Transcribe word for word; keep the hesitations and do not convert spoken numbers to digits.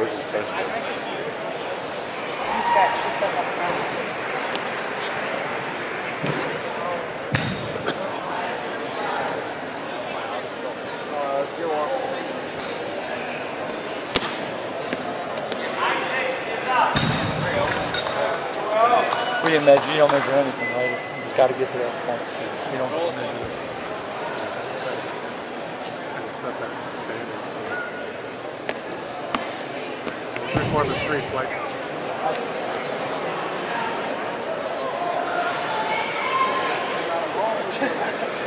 was his first one. You scratched just up up front. Uh, let's get one. We didn't measure, you don't measure anything, right? You just got to get to that point. You don't measure it. Set that standard. Three quarters, three flight.